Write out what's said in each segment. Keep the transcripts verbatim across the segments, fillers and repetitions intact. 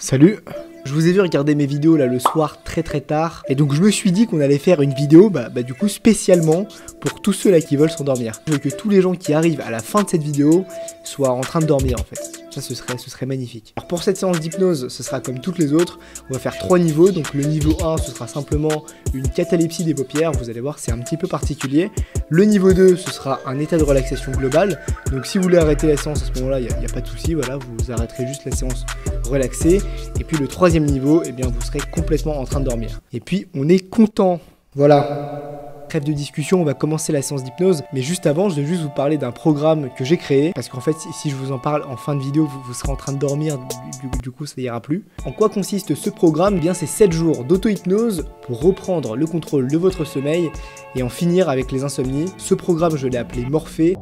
Salut! Je vous ai vu regarder mes vidéos là le soir très très tard et donc je me suis dit qu'on allait faire une vidéo bah, bah du coup spécialement pour tous ceux là qui veulent s'endormir. Je veux que tous les gens qui arrivent à la fin de cette vidéo soient en train de dormir en fait. Ça ce serait, ce serait magnifique. Alors pour cette séance d'hypnose, ce sera comme toutes les autres. On va faire trois niveaux. Donc le niveau un, ce sera simplement une catalepsie des paupières. Vous allez voir, c'est un petit peu particulier. Le niveau deux, ce sera un état de relaxation globale. Donc si vous voulez arrêter la séance à ce moment-là, il n'y a, a pas de souci. Voilà, vous arrêterez juste la séance relaxée. Et puis le troisième niveau, eh bien vous serez complètement en train de dormir. Et puis on est content. Voilà. Trêve de discussion, on va commencer la séance d'hypnose, mais juste avant, je vais juste vous parler d'un programme que j'ai créé, parce qu'en fait, si je vous en parle en fin de vidéo, vous, vous serez en train de dormir, du, du, du coup, ça ira plus. En quoi consiste ce programme? Eh bien, c'est sept jours d'auto-hypnose pour reprendre le contrôle de votre sommeil et en finir avec les insomnies. Ce programme, je l'ai appelé Morphée.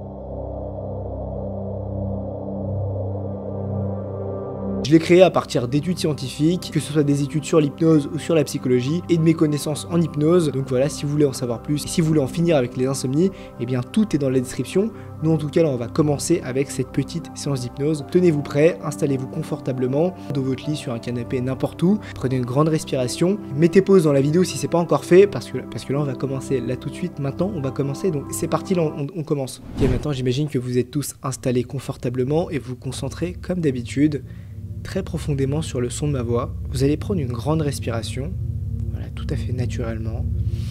Je l'ai créé à partir d'études scientifiques, que ce soit des études sur l'hypnose ou sur la psychologie, et de mes connaissances en hypnose. Donc voilà, si vous voulez en savoir plus, si vous voulez en finir avec les insomnies, eh bien tout est dans la description. Nous en tout cas, là on va commencer avec cette petite séance d'hypnose. Tenez-vous prêts, installez-vous confortablement dans votre lit, sur un canapé, n'importe où. Prenez une grande respiration. Mettez pause dans la vidéo si c'est pas encore fait, parce que, parce que là on va commencer là tout de suite. Maintenant on va commencer, donc c'est parti, là on, on commence. Ok, maintenant j'imagine que vous êtes tous installés confortablement et vous vous concentrez comme d'habitude très profondément sur le son de ma voix. Vous allez prendre une grande respiration, voilà, tout à fait naturellement.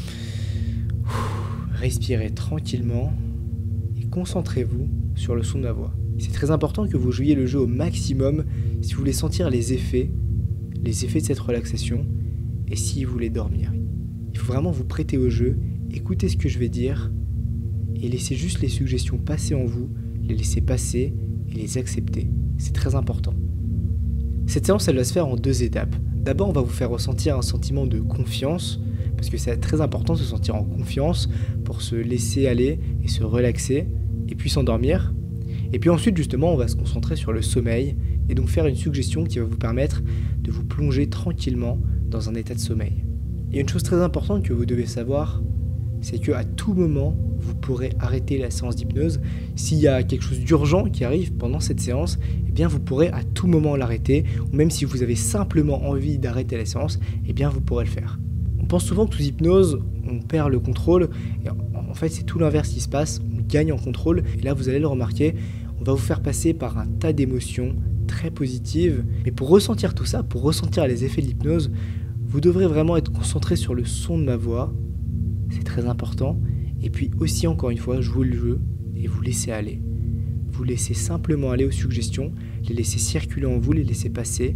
Respirez tranquillement et concentrez-vous sur le son de ma voix. C'est très important que vous jouiez le jeu au maximum si vous voulez sentir les effets, les effets de cette relaxation et si vous voulez dormir. Il faut vraiment vous prêter au jeu, écoutez ce que je vais dire et laissez juste les suggestions passer en vous, les laisser passer et les accepter. C'est très important. Cette séance, elle va se faire en deux étapes. D'abord, on va vous faire ressentir un sentiment de confiance, parce que c'est très important de se sentir en confiance pour se laisser aller et se relaxer, et puis s'endormir. Et puis ensuite, justement, on va se concentrer sur le sommeil, et donc faire une suggestion qui va vous permettre de vous plonger tranquillement dans un état de sommeil. Il y a une chose très importante que vous devez savoir, c'est qu'à tout moment, vous pourrez arrêter la séance d'hypnose. S'il y a quelque chose d'urgent qui arrive pendant cette séance, eh bien vous pourrez à tout moment l'arrêter, ou même si vous avez simplement envie d'arrêter la séance, eh bien vous pourrez le faire. On pense souvent que sous hypnose, on perd le contrôle, et en fait c'est tout l'inverse qui se passe, on gagne en contrôle, et là vous allez le remarquer, on va vous faire passer par un tas d'émotions très positives, mais pour ressentir tout ça, pour ressentir les effets de l'hypnose, vous devrez vraiment être concentré sur le son de ma voix, c'est très important. Et puis aussi, encore une fois, jouez le jeu et vous laissez aller. Vous laissez simplement aller aux suggestions, les laissez circuler en vous, les laissez passer,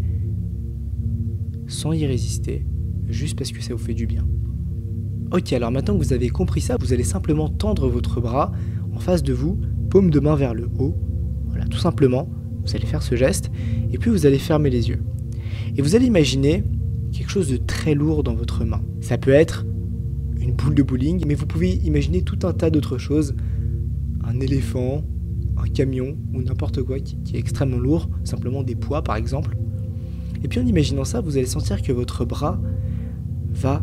sans y résister, juste parce que ça vous fait du bien. Ok, alors maintenant que vous avez compris ça, vous allez simplement tendre votre bras en face de vous, paume de main vers le haut. Voilà, tout simplement, vous allez faire ce geste, et puis vous allez fermer les yeux. Et vous allez imaginer quelque chose de très lourd dans votre main. Ça peut être une boule de bowling, mais vous pouvez imaginer tout un tas d'autres choses, un éléphant, un camion ou n'importe quoi qui, qui est extrêmement lourd, simplement des poids par exemple. Et puis en imaginant ça, vous allez sentir que votre bras va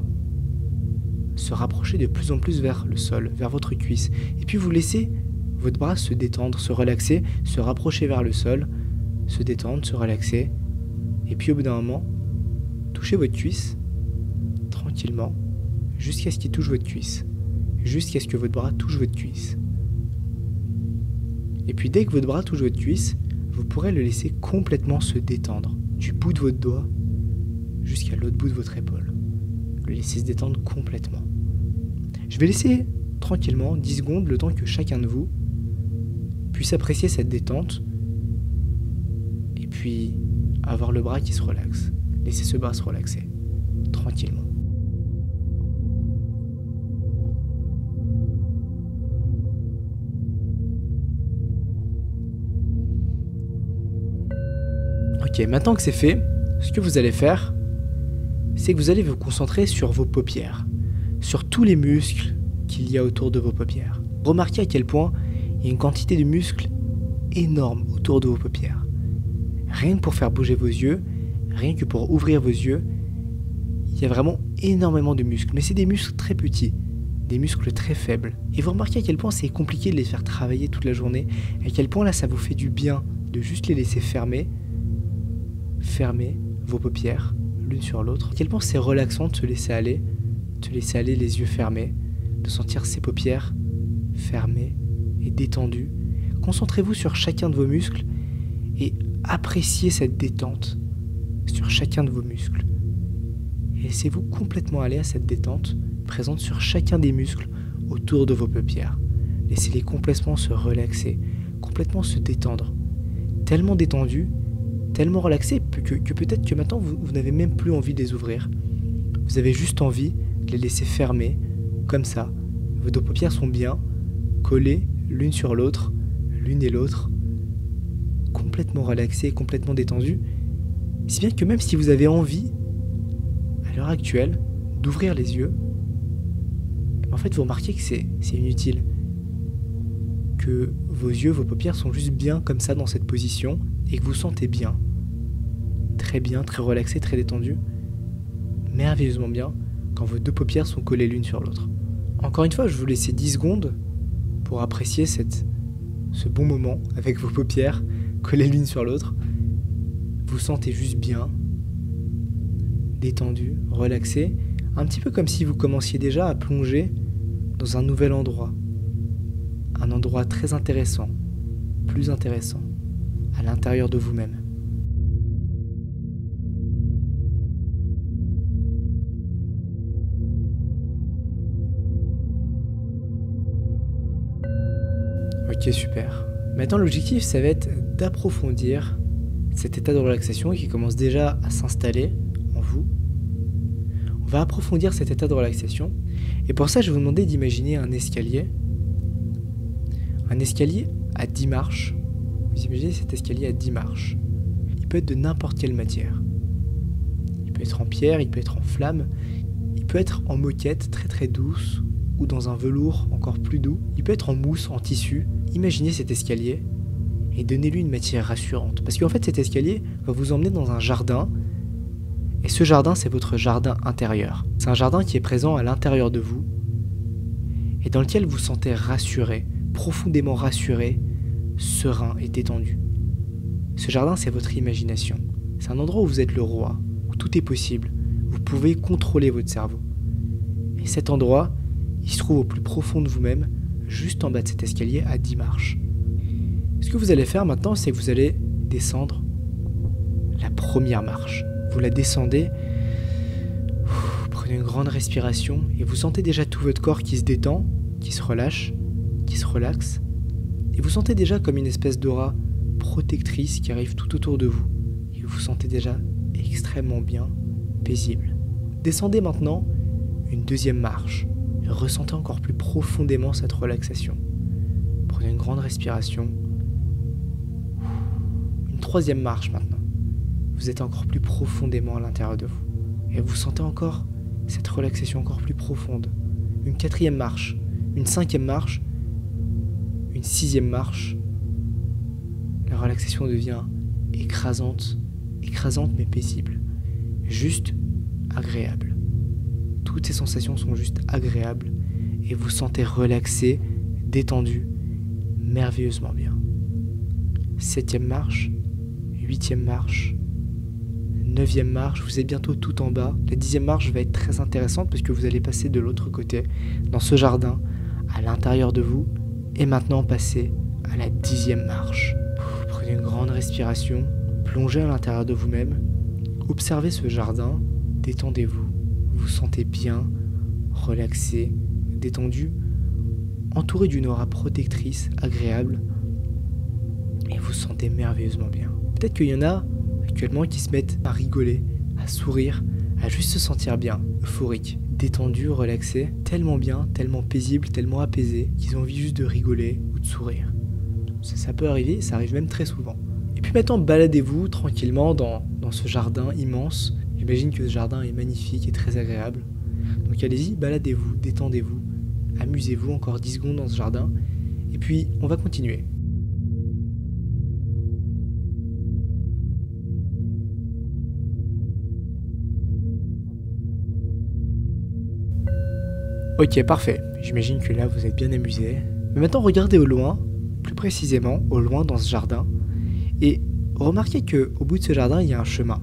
se rapprocher de plus en plus vers le sol, vers votre cuisse. Et puis vous laissez votre bras se détendre, se relaxer, se rapprocher vers le sol, se détendre, se relaxer. Et puis au bout d'un moment, touchez votre cuisse tranquillement, jusqu'à ce qu'il touche votre cuisse, jusqu'à ce que votre bras touche votre cuisse. Et puis dès que votre bras touche votre cuisse, vous pourrez le laisser complètement se détendre, du bout de votre doigt jusqu'à l'autre bout de votre épaule. Le laisser se détendre complètement. Je vais laisser tranquillement dix secondes, le temps que chacun de vous puisse apprécier cette détente et puis avoir le bras qui se relaxe. Laissez ce bras se relaxer, tranquillement. Ok, maintenant que c'est fait, ce que vous allez faire, c'est que vous allez vous concentrer sur vos paupières, sur tous les muscles qu'il y a autour de vos paupières. Remarquez à quel point il y a une quantité de muscles énorme autour de vos paupières. Rien que pour faire bouger vos yeux, rien que pour ouvrir vos yeux, il y a vraiment énormément de muscles, mais c'est des muscles très petits, des muscles très faibles. Et vous remarquez à quel point c'est compliqué de les faire travailler toute la journée, à quel point là ça vous fait du bien de juste les laisser fermer, fermer, vos paupières, l'une sur l'autre. À quel point c'est relaxant de se laisser aller, de se laisser aller les yeux fermés, de sentir ses paupières fermées et détendues. Concentrez-vous sur chacun de vos muscles et appréciez cette détente sur chacun de vos muscles. Et laissez-vous complètement aller à cette détente présente sur chacun des muscles autour de vos paupières. Laissez-les complètement se relaxer, complètement se détendre. Tellement détendus, tellement relaxés que, que peut-être que maintenant vous, vous n'avez même plus envie de les ouvrir. Vous avez juste envie de les laisser fermer, comme ça. Vos deux paupières sont bien collées l'une sur l'autre, l'une et l'autre, complètement relaxées, complètement détendues. Si bien que même si vous avez envie, à l'heure actuelle, d'ouvrir les yeux, en fait vous remarquez que c'est, c'est inutile. Que vos yeux, vos paupières sont juste bien comme ça dans cette position et que vous sentez bien, très bien, très relaxé, très détendu, merveilleusement bien quand vos deux paupières sont collées l'une sur l'autre. Encore une fois, je vous laisse dix secondes pour apprécier cette, ce bon moment avec vos paupières collées l'une sur l'autre. Vous sentez juste bien, détendu, relaxé, un petit peu comme si vous commenciez déjà à plonger dans un nouvel endroit. Un endroit très intéressant, plus intéressant, à l'intérieur de vous-même. Ok, super. Maintenant, l'objectif, ça va être d'approfondir cet état de relaxation qui commence déjà à s'installer en vous. On va approfondir cet état de relaxation. Et pour ça, je vais vous demander d'imaginer un escalier. Un escalier à dix marches. Vous imaginez cet escalier à dix marches. Il peut être de n'importe quelle matière. Il peut être en pierre, il peut être en flamme, il peut être en moquette très très douce ou dans un velours encore plus doux. Il peut être en mousse, en tissu. Imaginez cet escalier et donnez-lui une matière rassurante. Parce qu'en fait cet escalier va vous emmener dans un jardin. Et ce jardin, c'est votre jardin intérieur. C'est un jardin qui est présent à l'intérieur de vous et dans lequel vous vous sentez rassuré, profondément rassuré, serein et détendu. Ce jardin, c'est votre imagination. C'est un endroit où vous êtes le roi, où tout est possible. Vous pouvez contrôler votre cerveau. Et cet endroit, il se trouve au plus profond de vous-même, juste en bas de cet escalier à dix marches. Ce que vous allez faire maintenant, c'est que vous allez descendre la première marche. Vous la descendez, vous prenez une grande respiration et vous sentez déjà tout votre corps qui se détend, qui se relâche, qui se relaxe. Et vous sentez déjà comme une espèce d'aura protectrice qui arrive tout autour de vous. Et vous vous sentez déjà extrêmement bien, paisible. Descendez maintenant une deuxième marche et ressentez encore plus profondément cette relaxation. Prenez une grande respiration. Une troisième marche maintenant. Vous êtes encore plus profondément à l'intérieur de vous. Et vous sentez encore cette relaxation encore plus profonde. Une quatrième marche, une cinquième marche, une sixième marche. La relaxation devient écrasante, écrasante mais paisible. Juste agréable. Toutes ces sensations sont juste agréables et vous sentez relaxé, détendu, merveilleusement bien. Septième marche, huitième marche, neuvième marche, vous êtes bientôt tout en bas. La dixième marche va être très intéressante parce que vous allez passer de l'autre côté, dans ce jardin, à l'intérieur de vous, et maintenant passer à la dixième marche. Vous prenez une grande respiration, plongez à l'intérieur de vous-même, observez ce jardin, détendez-vous, vous vous sentez bien, relaxé, détendu, entouré d'une aura protectrice, agréable, et vous vous sentez merveilleusement bien. Peut-être qu'il y en a actuellement qui se mettent à rigoler, à sourire, à juste se sentir bien, euphorique, détendu, relaxé, tellement bien, tellement paisible, tellement apaisé, qu'ils ont envie juste de rigoler ou de sourire. Ça, ça peut arriver, ça arrive même très souvent. Et puis maintenant, baladez-vous tranquillement dans, dans ce jardin immense. J'imagine que ce jardin est magnifique et très agréable. Donc allez-y, baladez-vous, détendez-vous, amusez-vous encore dix secondes dans ce jardin. Et puis, on va continuer. Ok, parfait. J'imagine que là, vous êtes bien amusé. Mais maintenant, regardez au loin, plus précisément, au loin dans ce jardin, et remarquez qu'au bout de ce jardin, il y a un chemin.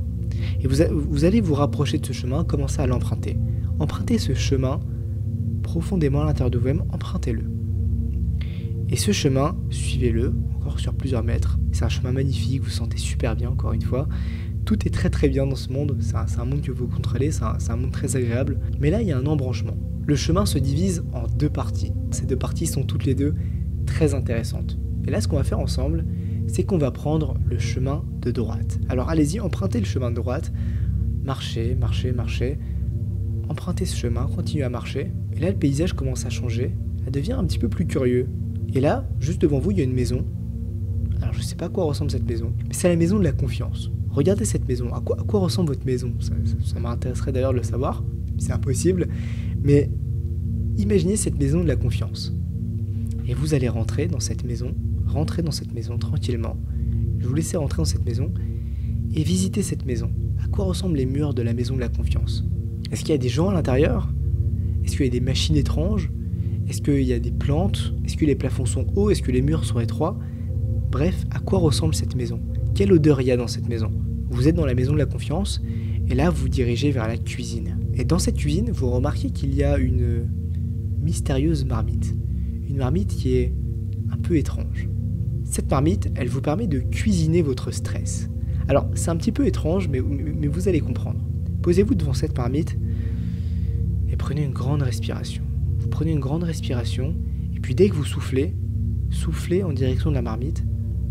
Et vous, a, vous allez vous rapprocher de ce chemin, commencer à l'emprunter. Empruntez ce chemin profondément à l'intérieur de vous-même, empruntez-le. Et ce chemin, suivez-le, encore sur plusieurs mètres. C'est un chemin magnifique, vous vous sentez super bien, encore une fois. Tout est très très bien dans ce monde, c'est un, c'est un monde que vous contrôlez, c'est un, c'est un monde très agréable. Mais là, il y a un embranchement. Le chemin se divise en deux parties. Ces deux parties sont toutes les deux très intéressantes. Et là, ce qu'on va faire ensemble, c'est qu'on va prendre le chemin de droite. Alors allez-y, empruntez le chemin de droite, marchez, marchez, marchez, empruntez ce chemin, continuez à marcher. Et là, le paysage commence à changer, ça devient un petit peu plus curieux. Et là, juste devant vous, il y a une maison. Alors je sais pas à quoi ressemble cette maison, mais c'est la maison de la confiance. Regardez cette maison, à quoi, à quoi ressemble votre maison? Ça, ça, ça m'intéresserait d'ailleurs de le savoir, c'est impossible, mais imaginez cette maison de la confiance. Et vous allez rentrer dans cette maison, rentrer dans cette maison tranquillement. Je vais vous laisser rentrer dans cette maison et visiter cette maison. À quoi ressemblent les murs de la maison de la confiance? Est-ce qu'il y a des gens à l'intérieur? Est-ce qu'il y a des machines étranges? Est-ce qu'il y a des plantes? Est-ce que les plafonds sont hauts? Est-ce que les murs sont étroits? Bref, à quoi ressemble cette maison? Quelle odeur il y a dans cette maison? Vous êtes dans la maison de la confiance et là vous vous dirigez vers la cuisine. Et dans cette cuisine, vous remarquez qu'il y a une mystérieuse marmite. Une marmite qui est un peu étrange. Cette marmite, elle vous permet de cuisiner votre stress. Alors, c'est un petit peu étrange, mais, mais vous allez comprendre. Posez-vous devant cette marmite et prenez une grande respiration. Vous prenez une grande respiration et puis dès que vous soufflez, soufflez en direction de la marmite.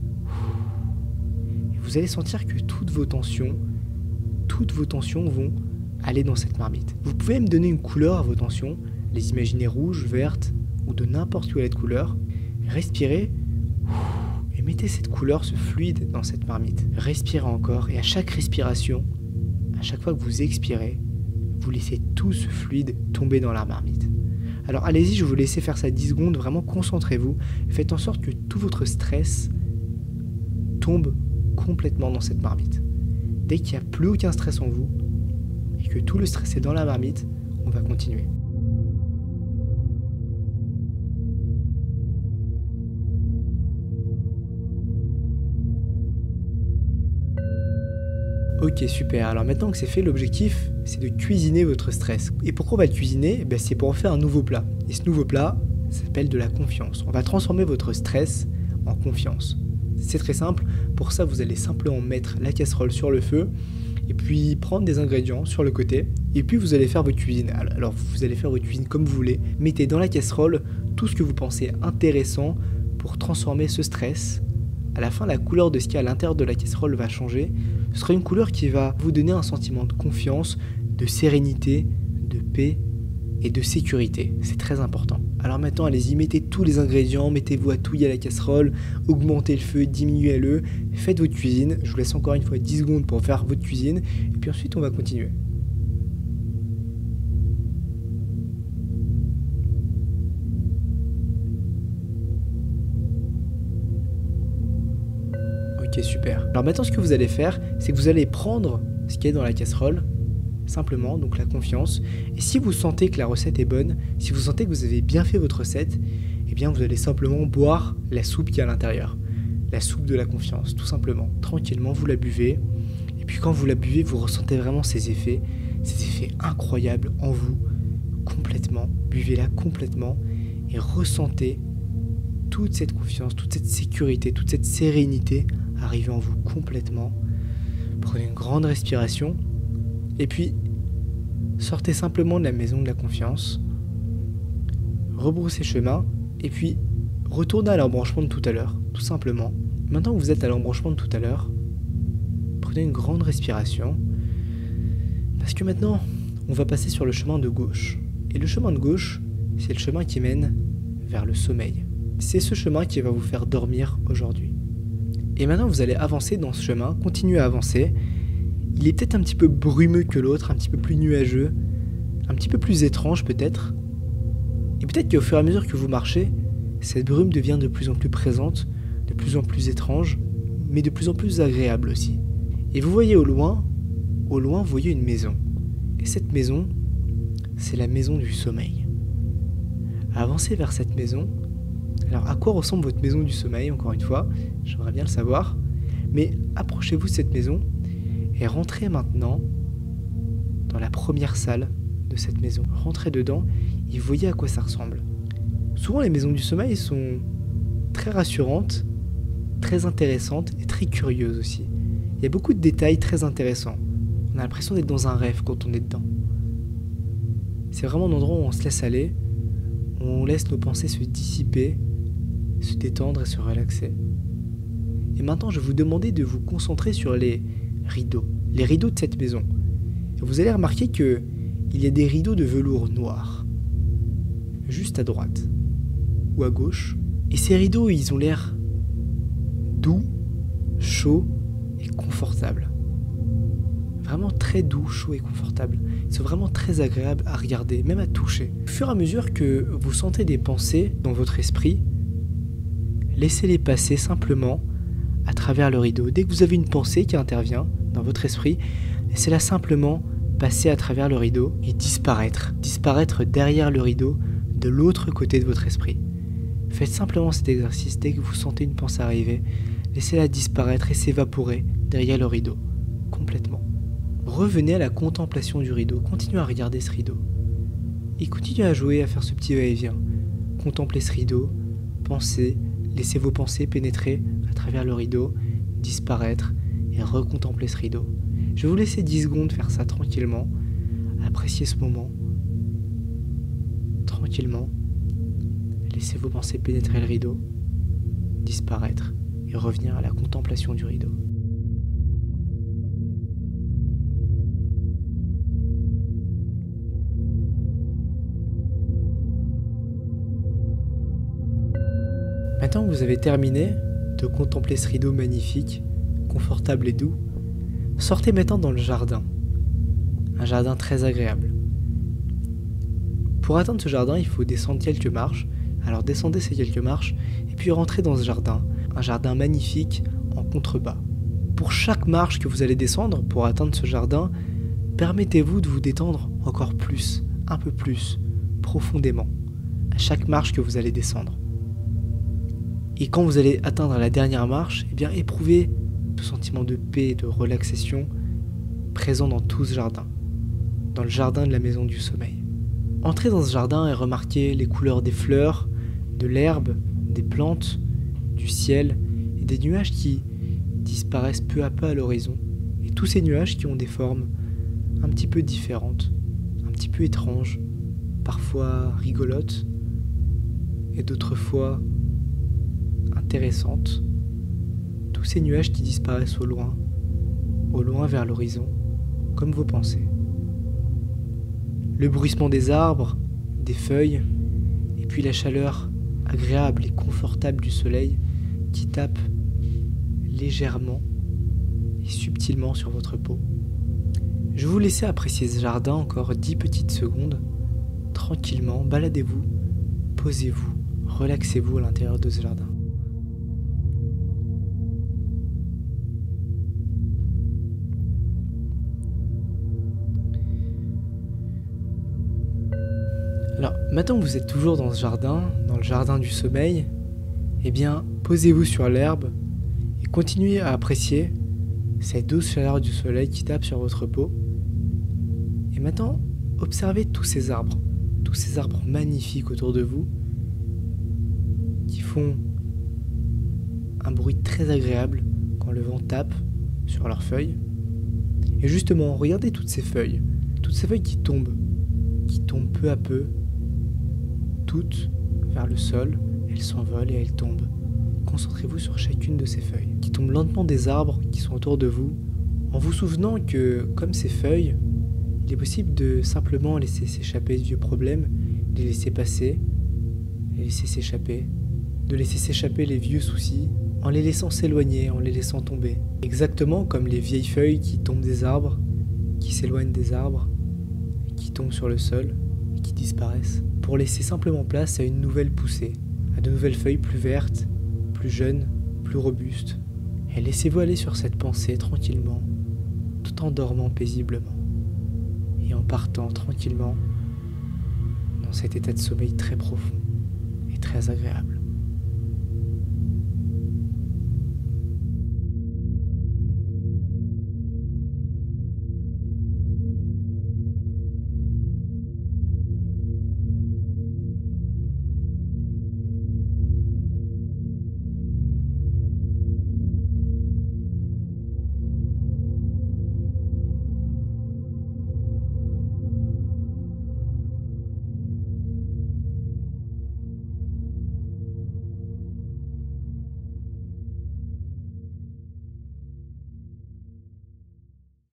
Et vous allez sentir que toutes vos tensions, toutes vos tensions vont aller dans cette marmite. Vous pouvez me donner une couleur à vos tensions, les imaginer rouges, vertes ou de n'importe quelle autre couleur. Respirez et mettez cette couleur, ce fluide dans cette marmite. Respirez encore et à chaque respiration, à chaque fois que vous expirez, vous laissez tout ce fluide tomber dans la marmite. Alors allez-y, je vais vous laisser faire ça dix secondes, vraiment concentrez-vous. Faites en sorte que tout votre stress tombe complètement dans cette marmite. Dès qu'il n'y a plus aucun stress en vous et que tout le stress est dans la marmite, on va continuer. Ok, super. Alors maintenant que c'est fait, l'objectif, c'est de cuisiner votre stress. Et pourquoi on va le cuisiner? Ben, c'est pour en faire un nouveau plat. Et ce nouveau plat s'appelle de la confiance. On va transformer votre stress en confiance. C'est très simple. Pour ça, vous allez simplement mettre la casserole sur le feu et puis prendre des ingrédients sur le côté. Et puis vous allez faire votre cuisine. Alors vous allez faire votre cuisine comme vous voulez. Mettez dans la casserole tout ce que vous pensez intéressant pour transformer ce stress. À la fin, la couleur de ce qu'il y a à l'intérieur de la casserole va changer. Ce sera une couleur qui va vous donner un sentiment de confiance, de sérénité, de paix et de sécurité. C'est très important. Alors maintenant, allez-y, mettez tous les ingrédients, mettez-vous à touiller la casserole, augmentez le feu, diminuez-le, faites votre cuisine. Je vous laisse encore une fois dix secondes pour faire votre cuisine et puis ensuite on va continuer. Ok, super. Alors maintenant, ce que vous allez faire, c'est que vous allez prendre ce qui est dans la casserole, simplement, donc la confiance. Et si vous sentez que la recette est bonne, si vous sentez que vous avez bien fait votre recette, eh bien vous allez simplement boire la soupe qui est à l'intérieur. La soupe de la confiance, tout simplement. Tranquillement, vous la buvez. Et puis quand vous la buvez, vous ressentez vraiment ces effets, ces effets incroyables en vous, complètement. Buvez-la complètement et ressentez toute cette confiance, toute cette sécurité, toute cette sérénité arriver en vous complètement. Prenez une grande respiration et puis sortez simplement de la maison de la confiance, rebroussez chemin et puis retournez à l'embranchement de tout à l'heure, tout simplement. Maintenant que vous êtes à l'embranchement de tout à l'heure, prenez une grande respiration parce que maintenant on va passer sur le chemin de gauche. Et le chemin de gauche, c'est le chemin qui mène vers le sommeil. C'est ce chemin qui va vous faire dormir aujourd'hui. Et maintenant, vous allez avancer dans ce chemin, continuer à avancer. Il est peut-être un petit peu brumeux que l'autre, un petit peu plus nuageux, un petit peu plus étrange peut-être. Et peut-être qu'au fur et à mesure que vous marchez, cette brume devient de plus en plus présente, de plus en plus étrange, mais de plus en plus agréable aussi. Et vous voyez au loin, au loin, vous voyez une maison. Et cette maison, c'est la maison du sommeil. Avancez vers cette maison. Alors, à quoi ressemble votre maison du sommeil, encore une fois? J'aimerais bien le savoir. Mais approchez-vous de cette maison Et rentrez maintenant dans la première salle de cette maison. Rentrez dedans et voyez à quoi ça ressemble. Souvent les maisons du sommeil sont très rassurantes, très intéressantes et très curieuses aussi. Il y a beaucoup de détails très intéressants. On a l'impression d'être dans un rêve quand on est dedans. C'est vraiment un endroit où on se laisse aller, où on laisse nos pensées se dissiper, se détendre et se relaxer. Et maintenant, je vais vous demander de vous concentrer sur les rideaux, les rideaux de cette maison. Et vous allez remarquer qu'il y a des rideaux de velours noir, juste à droite ou à gauche. Et ces rideaux, ils ont l'air doux, chauds et confortables. Vraiment très doux, chaud et confortable. Ils sont vraiment très agréables à regarder, même à toucher. Au fur et à mesure que vous sentez des pensées dans votre esprit, laissez-les passer simplement à travers le rideau. Dès que vous avez une pensée qui intervient dans votre esprit, laissez-la simplement passer à travers le rideau et disparaître. Disparaître derrière le rideau, de l'autre côté de votre esprit. Faites simplement cet exercice. Dès que vous sentez une pensée arriver, laissez-la disparaître et s'évaporer derrière le rideau, complètement. Revenez à la contemplation du rideau, continuez à regarder ce rideau. Et continuez à jouer, à faire ce petit va-et-vient. Contemplez ce rideau, pensez, laissez vos pensées pénétrer à travers le rideau, disparaître et recontempler ce rideau. Je vais vous laisser dix secondes faire ça tranquillement, appréciez ce moment. Tranquillement, laissez vos pensées pénétrer le rideau, disparaître et revenir à la contemplation du rideau. Maintenant que vous avez terminé de contempler ce rideau magnifique, confortable et doux, sortez maintenant dans le jardin. Un jardin très agréable. Pour atteindre ce jardin, il faut descendre quelques marches. Alors descendez ces quelques marches et puis rentrez dans ce jardin. Un jardin magnifique en contrebas. Pour chaque marche que vous allez descendre pour atteindre ce jardin, permettez-vous de vous détendre encore plus, un peu plus, profondément, à chaque marche que vous allez descendre. Et quand vous allez atteindre la dernière marche, eh bien éprouvez ce sentiment de paix et de relaxation présent dans tout ce jardin, dans le jardin de la maison du sommeil. Entrez dans ce jardin et remarquez les couleurs des fleurs, de l'herbe, des plantes, du ciel et des nuages qui disparaissent peu à peu à l'horizon. Et tous ces nuages qui ont des formes un petit peu différentes, un petit peu étranges, parfois rigolotes et d'autres fois intéressantes. Tous ces nuages qui disparaissent au loin, au loin vers l'horizon, comme vos pensées. Le bruissement des arbres, des feuilles, et puis la chaleur agréable et confortable du soleil qui tape légèrement et subtilement sur votre peau. Je vais vous laisser apprécier ce jardin encore dix petites secondes. Tranquillement, baladez-vous, posez-vous, relaxez-vous à l'intérieur de ce jardin. Alors, maintenant que vous êtes toujours dans ce jardin, dans le jardin du sommeil, eh bien, posez-vous sur l'herbe et continuez à apprécier cette douce chaleur du soleil qui tape sur votre peau. Et maintenant, observez tous ces arbres, tous ces arbres magnifiques autour de vous, qui font un bruit très agréable quand le vent tape sur leurs feuilles. Et justement, regardez toutes ces feuilles, toutes ces feuilles qui tombent, qui tombent peu à peu, toutes vers le sol, elles s'envolent et elles tombent. Concentrez-vous sur chacune de ces feuilles, qui tombent lentement des arbres qui sont autour de vous, en vous souvenant que, comme ces feuilles, il est possible de simplement laisser s'échapper de vieux problèmes, les laisser passer, les laisser s'échapper, de laisser s'échapper les vieux soucis, en les laissant s'éloigner, en les laissant tomber. Exactement comme les vieilles feuilles qui tombent des arbres, qui s'éloignent des arbres, qui tombent sur le sol et qui disparaissent, pour laisser simplement place à une nouvelle poussée, à de nouvelles feuilles plus vertes, plus jeunes, plus robustes. Et laissez-vous aller sur cette pensée tranquillement, tout en dormant paisiblement, et en partant tranquillement dans cet état de sommeil très profond et très agréable.